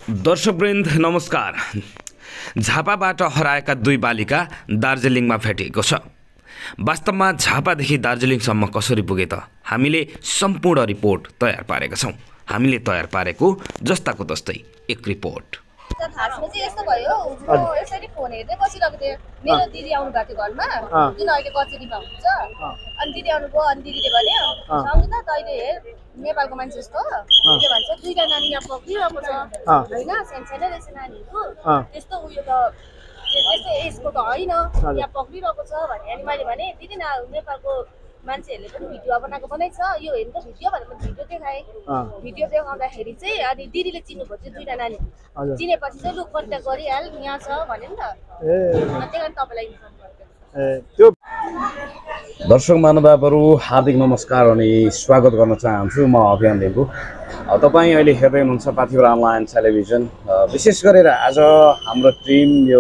दर्शकवृन्द नमस्कार। झापाबाट हराएका दुई बालिका दार्जिलिङमा भेटिएको छ। वास्तवमा झापादेखि दार्जिलिङसम्म कसरी पुगे त हामीले सम्पूर्ण रिपोर्ट तयार पारेका छौँ। हामीले तयार पारेको जस्ताको तस्तै एक रिपोर्ट। खासमा चाहिँ यस्तो भयो, म यसरी फोन हेर्दै बसिरहेको थिएँ। मेरो दिदी आउनु भएको थियो घरमा, जुन अहिले कचेरीमा हुन्छ। अनि दिदी आउनुभयो, अनि दिदीले भन्यो सङ्गीता तैँले हेर नेपालको मान्छे जस्तो के भन्छ दुईटा नानी यहाँ पक्रिरहेको छ होइन, सानसानो रहेछ नानीहरू, त्यस्तो उयो त त्यस्तो एजको त होइन, यहाँ पक्रिरहेको छ भने। अनि मैले भने दिदी नेपालको मान्छेहरूले पनि भिडियो बनाएको छ, यो हेर्नु त भिडियो भनेर भिडियो देखाएँ। भिडियो देखाउँदाखेरि चाहिँ अनि दिदीले चिन्नुभयो त्यो दुईटा नानी, चिनेपछि चाहिँ लु कन्ट्याक्ट गरिहाल यहाँ छ भन्यो नि त। त्यही कारण तपाईँलाई इन्फर्म त्यो दर्शक महानुभावहरू हार्दिक नमस्कार अनि स्वागत गर्न चाहन्छु। म अभियान लिम्बू। तपाईँ अहिले हेर्दै हुनुहुन्छ पाथिभरा अनलाइन टेलिभिजन। विशेष गरेर आज हाम्रो टिम यो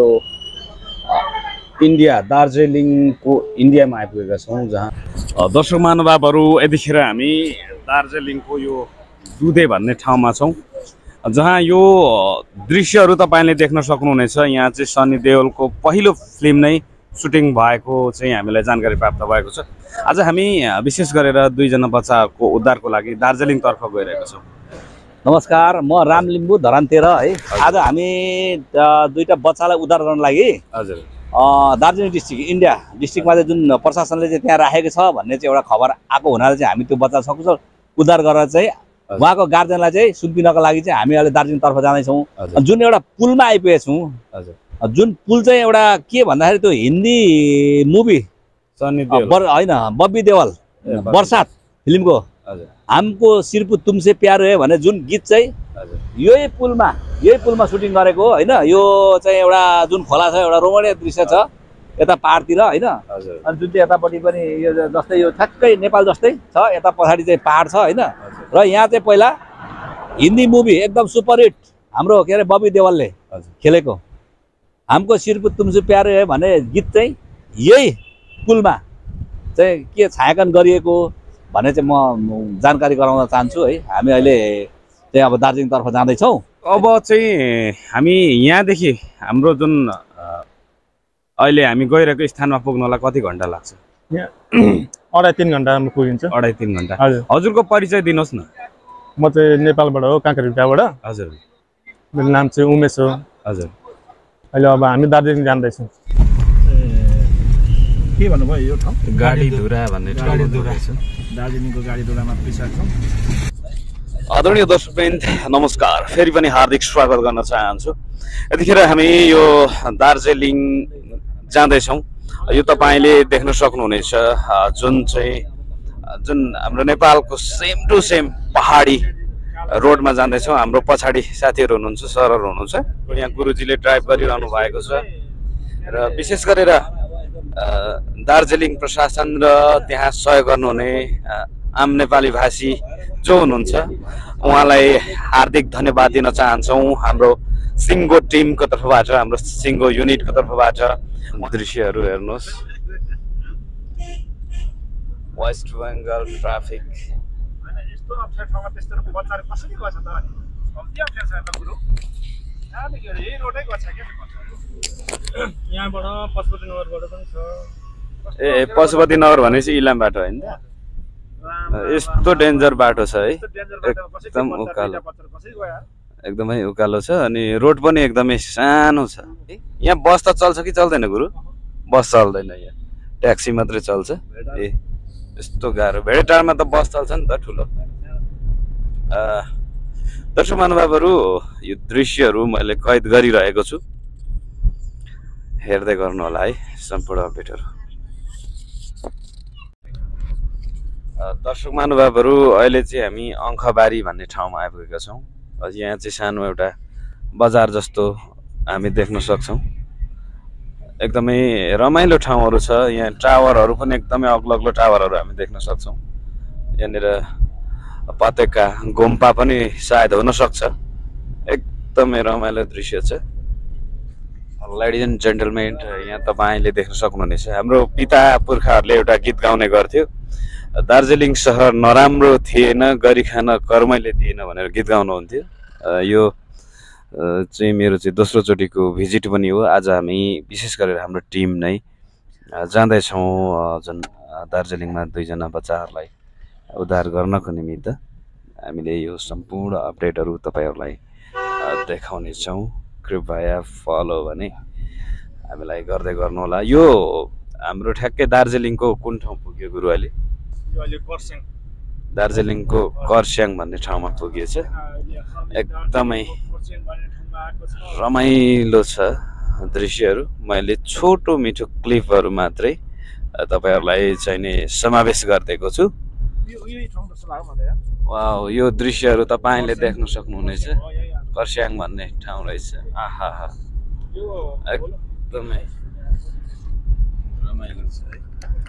इन्डिया दार्जिलिङको इन्डियामा आइपुगेका छौँ, जहाँ दर्शक महानुभावहरू यतिखेर हामी दार्जिलिङको यो दुधे भन्ने ठाउँमा छौँ, जहाँ यो दृश्यहरू तपाईँले देख्न सक्नुहुनेछ। यहाँ चाहिँ सनी देओलको पहिलो फिल्म नै सुटिङ भएको चाहिँ हामीलाई जानकारी प्राप्त भएको छ। आज हामी विशेष गरेर दुईजना बच्चाको उद्धारको लागि दार्जिलिङतर्फ गइरहेका छौँ। नमस्कार, म राम लिम्बू धरान 13 है। आज हामी दुईटा बच्चालाई उद्धार गर्न लागि हजुर दार्जिलिङ डिस्ट्रिक्ट इन्डिया डिस्ट्रिक्टमा चाहिँ जुन प्रशासनले चाहिँ त्यहाँ राखेको छ भन्ने चाहिँ एउटा खबर आएको हुनाले चाहिँ हामी त्यो बच्चा सकुशल उद्धार गरेर चाहिँ उहाँको गार्जेनलाई चाहिँ सुम्पिनको लागि चाहिँ हामी अहिले दार्जिलिङतर्फ जाँदैछौँ। जुन एउटा पुलमा आइपुगेका छौँ, जुन पुल चाहिँ एउटा के भन्दाखेरि त्यो हिन्दी मुभी सनी देओल होइन बब्बी देवल बरसात फिल्मको हमको सिर्फ तुमसे प्यार है भने जुन गीत चाहिँ यही पुलमा सुटिङ गरेको होइन। यो चाहिँ एउटा जुन खोला छ, एउटा रोमणीय दृश्य छ यता पाहाडतिर होइन। अनि जुन चाहिँ यतापट्टि पनि यो जस्तै यो ठ्याक्कै नेपाल जस्तै छ, यता पछाडि चाहिँ पाहाड छ होइन। र यहाँ चाहिँ पहिला हिन्दी मुभी एकदम सुपरहिट हाम्रो के अरे बब्बी देवलले खेलेको हमको सिर्फ तुमसे प्यार है भन्ने गीत चाहिँ यही पुलमा चाहिँ के छायाङ्कन गरिएको भन्ने चाहिँ म जानकारी गराउन चाहन्छु है। हामी अहिले चाहिँ अब दार्जिलिङतर्फ जाँदैछौँ। अब चाहिँ हामी यहाँदेखि हाम्रो जुन अहिले हामी गइरहेको स्थानमा पुग्नलाई कति घन्टा लाग्छ? यहाँ 2.5-3 घन्टामा पुगिन्छ। 2.5-3 घन्टा। हजुरको परिचय दिनुहोस् न। म चाहिँ नेपालबाट हो, काँक्रेभिट्टाबाट। हजुर। मेरो नाम चाहिँ उमेश हो। हजुर। अहिले अब हामी दार्जिलिङ जाँदैछौँ। के भन्नुभयो यो ठाउँ? गाडीधुरा भन्ने ठाउँ दार्जिलिङको गाडीधुरामा पुगिसकेको छौँ। आदरणीय दर्शकवृन्द नमस्कार, फेरि पनि हार्दिक स्वागत गर्न चाहन्छु। यतिखेर हामी यो दार्जिलिङ जाँदैछौँ। यो तपाईँले देख्न सक्नुहुनेछ जुन हाम्रो नेपालको सेम टु सेम पहाडी रोडमा जाँदैछौँ। हाम्रो पछाडि साथीहरू हुनुहुन्छ, सरहरू हुनुहुन्छ। यहाँ गुरुजीले ड्राइभ गरिरहनु भएको छ र विशेष गरेर दार्जिलिङ प्रशासन र त्यहाँ सहयोग गर्नुहुने आम नेपाली भाषी जो हुनुहुन्छ उहाँलाई हार्दिक धन्यवाद दिन चाहन्छौँ। हाम्रो सिङ्गो टिमको तर्फबाट, हाम्रो सिङ्गो युनिटको तर्फबाट। दृश्यहरू हेर्नुहोस्, वेस्ट बेङ्गल ट्राफिक। यस्तो अप्ठ्यारो ठाउँमा त्यस्तो बच्चाहरू कसरी गछ त? कम्ती अप्ठ्यारो छ त गुरु। यहाँदेखि यही रोडै गछ क्या बच्चाहरू। यहाँबाट पशुपति नगरबाट पनि छ। ए पशुपति नगर भनेपछि इलाम बाटो होइन त? यस्तो डेन्जर बाटो छ है, एकदम उकालो, एकदमै उकालो छ। अनि रोड पनि एकदमै सानो छ। यहाँ बस त चल्छ कि चल्दैन गुरु? बस चल्दैन, यहाँ ट्याक्सी मात्रै चल्छ। ए यस्तो गाह्रो। भेडेटारमा त बस चल्छ नि त ठुलो। दर्शक महानुभावहरू यो दृश्यहरू मैले कैद गरिरहेको छु, हेर्दै गर्नु होला है सम्पूर्ण अपडेटहरू। दर्शक महानुभावहरू अहिले चाहिँ हामी अङ्खबारी भन्ने ठाउँमा आइपुगेका छौँ। यहाँ चाहिँ सानो एउटा बजार जस्तो हामी देख्न सक्छौँ। एकदमै रमाइलो ठाउँहरू छ। यहाँ टावरहरू पनि एकदमै अग्लो टावरहरू हामी देख्न सक्छौँ। यहाँनिर पतेका गुम्पा पनि सायद हुन सक्छ। एकदमै रमाइलो दृश्य छ। लेडिज एन्ड जेन्टलमेन, यहाँ तपाईँले देख्न सक्नुहुनेछ हाम्रो पिता पुर्खाहरूले एउटा गीत गाउने गर्थ्यो, दार्जिलिङ सहर नराम्रो थिएन, गरी खान कर्मैले दिएन भनेर गीत गाउनुहुन्थ्यो। यो चाहिँ मेरो चाहिँ दोस्रोचोटिको भिजिट पनि हो। आज हामी विशेष गरेर हाम्रो टिम नै जाँदैछौँ दार्जिलिङमा 2 जना बच्चाहरूलाई उद्धार गर्नको निमित्त। हामीले यो सम्पूर्ण अपडेटहरू तपाईँहरूलाई देखाउनेछौँ। कृपया फलो भने हामीलाई गर्दै गर्नुहोला। यो हाम्रो ठ्याक्कै दार्जिलिङको कुन ठाउँ पुग्यो गुरु अहिले? दार्जिलिङको कर्स्याङ भन्ने ठाउँमा पुगिएछ। एकदमै रमाइलो छ दृश्यहरू। मैले छोटो मिठो क्लिपहरू मात्रै तपाईँहरूलाई चाहिँ नि समावेश गरिदिएको छु। वाउ, यो दृश्यहरू तपाईँले देख्न सक्नुहुनेछ। कर्स्याङ भन्ने ठाउँ रहेछ। आहा, एकदमै रमाइलो छ है।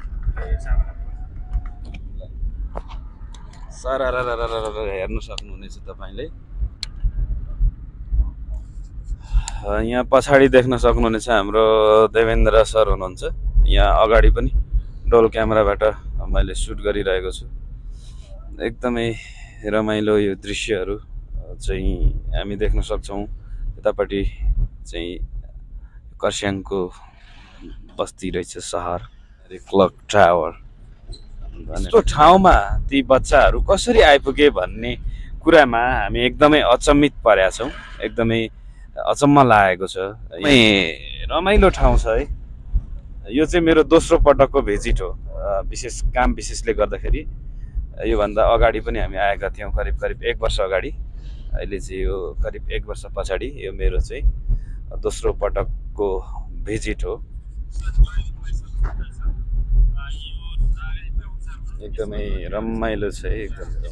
हेर्न सक्नुहुनेछ तपाईँले। यहाँ पछाडि देख्न सक्नुहुनेछ हाम्रो देवेन्द्र सर हुनुहुन्छ। यहाँ अगाडि पनि डोल क्यामेराबाट मैले सुट गरिरहेको छु। एकदमै रमाइलो यो दृश्यहरू चाहिँ हामी देख्न सक्छौँ। यतापट्टि चाहिँ कर्स्याङको बस्ती रहेछ, सहर क्लक टावर। यस्तो ठाउँमा ती बच्चाहरू कसरी आइपुगे भन्ने कुरामा हामी एकदमै अचम्मित परेका छौँ। एकदमै अचम्म लागेको छ। रमाइलो ठाउँ छ है। यो चाहिँ मेरो दोस्रो पटकको भिजिट हो। काम विशेषले गर्दाखेरि योभन्दा अगाडि पनि हामी आएका थियौँ, करिब 1 वर्ष अगाडि। अहिले चाहिँ यो करिब 1 वर्ष पछाडि यो मेरो चाहिँ दोस्रो पटकको भिजिट हो। एकदमै रमाइलो छ है, एकदमै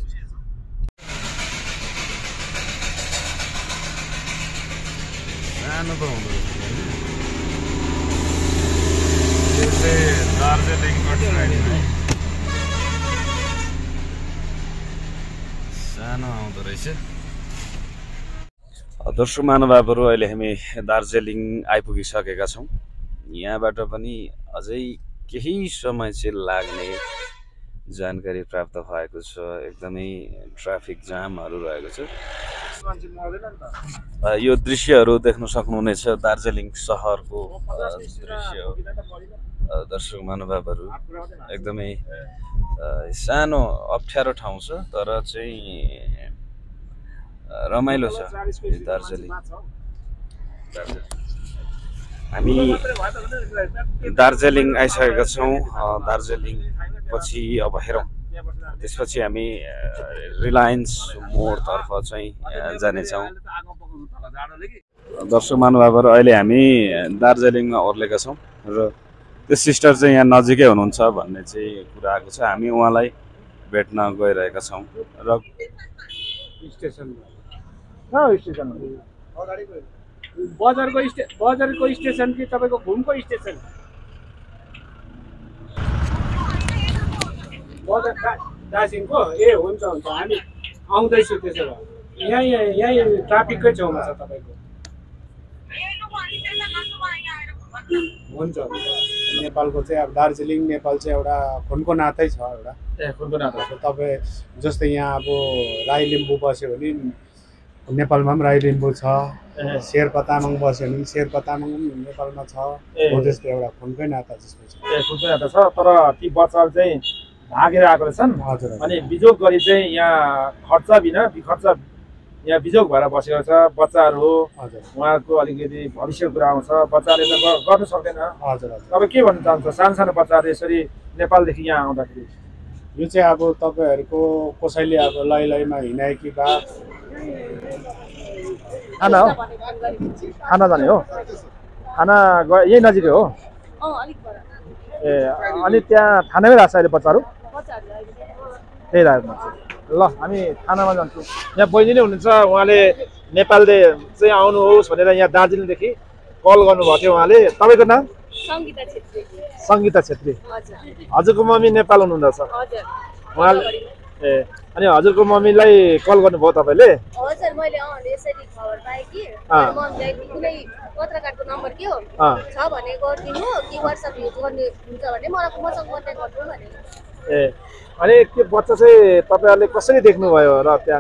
सानो त हुँदो रहेछ। यो चाहिँ दार्जिलिङको सानो आउँदो रहेछ। दर्शक महानुभावहरू, अहिले हामी दार्जिलिङ आइपुगिसकेका छौँ। यहाँबाट पनि अझै केही समय चाहिँ लाग्ने जानकारी प्राप्त भएको छ। एकदमै ट्राफिक जामहरू रहेको छ। यो दृश्यहरू देख्न सक्नुहुनेछ दार्जिलिङ सहरको दृश्य हो। दर्शक महानुभावहरू, एकदमै सानो अप्ठ्यारो ठाउँ छ तर चाहिँ रमाइलो छ दार्जिलिङ। हामी दार्जिलिङ आइसकेका छौँ। दार्जिलिङ पछि अब हेरौँ, त्यसपछि हामी रिलायन्स मोडतर्फ चाहिँ जानेछौँ। दर्शक महानुभावहरू, अहिले हामी दार्जिलिङमा ओर्लेका छौँ र त्यो सिस्टर चाहिँ यहाँ नजिकै हुनुहुन्छ भन्ने चाहिँ कुरा आएको छ। हामी उहाँलाई भेट्न गइरहेका छौँ र बजारको स्टेसन कि तपाईँको घुमको स्टेसन? बजार दार्जिलिङको? ए हुन्छ हुन्छ, हामी आउँदैछु। त्यसो भए यहीँ ट्राफिककै छेउमा छ तपाईँको। हुन्छ। नेपालको चाहिँ अब दार्जिलिङ नेपाल चाहिँ एउटा खुनको नातै छ एउटा। खुनको नाता छ। तपाईँ जस्तै यहाँ अब राई लिम्बू बस्यो भने नेपालमा पनि राई लिम्बू छ। शेर्पा तामाङ बस्यो भने शेर्पा तामाङ पनि नेपालमा छ। हो त्यस्तै एउटा खुनकै नाता जस्तो छ। खुनकै नाता छ। तर ती बच्चाहरू चाहिँ भागेर आएको रहेछन्। हजुर। अनि बिजोग गरी चाहिँ यहाँ खर्च बिना बिखर्च यहाँ बिजोग भएर बसेको छ बच्चाहरू हो। हजुर। उहाँहरूको अलिकति भविष्य कुरा आउँछ। बच्चाले त गर्नु सक्दैन। हजुर। तपाईँ के भन्न चाहन्छ सानो सानो बच्चाहरू यसरी नेपालदेखि यहाँ आउँदाखेरि? यो चाहिँ अब तपाईँहरूको कसैले अब लैमा हिँडाए कि बा खाना हो, खाना जाने हो, खाना यही नजिकै हो। ए अनि त्यहाँ थानामै रहेछ अहिले बच्चाहरू? त्यही राखेको। ल हामी थानामा जान्छौँ। यहाँ बहिनी नै हुनुहुन्छ, उहाँले नेपालले चाहिँ आउनुहोस् भनेर यहाँ दार्जिलिङदेखि कल गर्नुभएको थियो उहाँले। तपाईँको नाम? सङ्गीता छेत्री। सङ्गीता छेत्री। हजुरको मम्मी नेपाल हुनुहुँदो रहेछ? उहाँले ए अनि हजुरको मम्मीलाई कल गर्नुभयो तपाईँले? हजुर, मैले यसरी खबर पाएँ कि मम्मीलाई कुनै पत्रकारको नम्बर के हो छ भने गरिदिनु कि वाट्सएप युज गर्ने हुन्छ भने मलाई मसँग कन्ट्याक्ट गर्नु भने। ए अनि त्यो बच्चा चाहिँ तपाईँहरूले कसरी देख्नुभयो र त्यहाँ?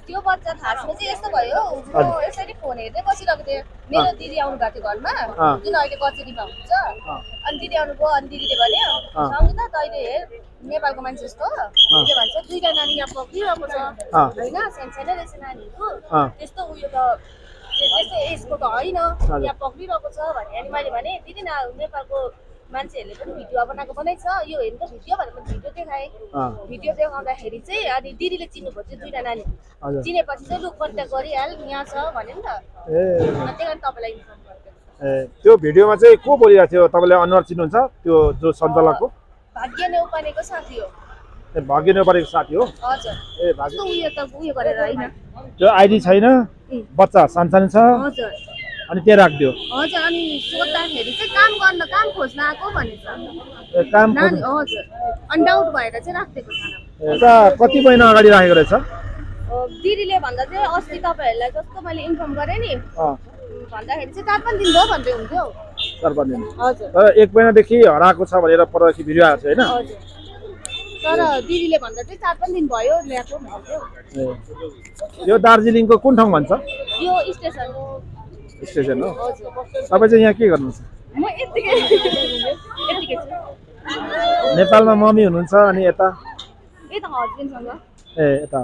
त्यो बच्चा खासमा चाहिँ यस्तो भयो म यसरी फोन हेर्दै बसिरहेको थिएँ मेरो दिदी आउनु भएको थियो घरमा जुन अहिले कचेरीमा हुन्छ अनि दिदी आउनुभयो अनि दिदीले भन्यो सङ्गीता तैँले हेर नेपालको मान्छे जस्तो के भन्छ दुईटा नानी यहाँ पक्रिरहेको छ होइन सानो रहेछ नानीहरू त्यस्तो उयो त त्यस्तो एजको त होइन यहाँ पक्रिरहेको छ भने अनि मैले भने दिदी नेपालको मान्छेहरूले पनि भिडियो बनाएको छ यो हेर्नु त भिडियो भनेर मैले भिडियो देखाएँ भिडियो देखाउँदाखेरि चाहिँ अनि दिदीले चिन्नुभयो चाहिँ दुईटा नानी चिनेपछि चाहिँ लु कन्ट्याक्ट गरिहाल यहाँ छ भन्यो नि त त्यही कारण तपाईँलाई इन्फर्म गरिदिएको त्यो भिडियोमा चाहिँ को बोलिरहेको थियो तपाईँले अनुहार चिन्नुहुन्छ त्यो जो सञ्चालकको भाग्य नेउपानेको साथी हो भाग्य नेपालीको साथी हो हजुर ए भाग्य उयो त उयो गरेर होइन त्यो आइडी छैन बच्चा सानसानो छ हजुर अनि त्यहाँ राखिदियो हजुर अनि सोद्धाखेरि चाहिँ काम खोज्न आएको भनेछ काम नानी हजुर अनि डाउट भएर चाहिँ राखिदिएको छ यता कति महिना अगाडि राखेको रहेछ दिदीले भन्दा चाहिँ अस्ति तपाईँहरूलाई जस्तो मैले इन्फर्म गरेँ नि भन्दाखेरि चाहिँ 4-5 दिन भयो भन्दै हुन्थ्यो 4-5 दिन हजुर 1 महिनादेखि हराएको छ भनेर परदेखि भिडियो आएको छ होइन तर दिदीले भन्दा चाहिँ 4-5 दिन भयो ल्याएको भन्थ्यो यो दार्जिलिङको कुन ठाउँ भन्छ यो स्टेसन हो तपाईँ चाहिँ यहाँ के गर्नुहुन्छ म यतिकै छु नेपालमा मम्मी हुनुहुन्छ अनि यता यता हस्बेन्डसँग ए यता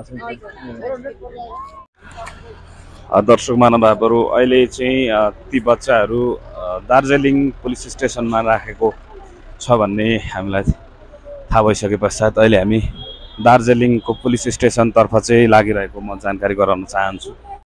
दर्शक महानुभावहरू अहिले चाहिँ ती बच्चाहरू दार्जिलिङ पुलिस स्टेसनमा राखेको छ भन्ने हामीलाई थाहा भइसके पश्चात अहिले हामी दार्जिलिङको पुलिस स्टेसनतर्फ चाहिँ लागिरहेको म जानकारी गराउन चाहन्छु।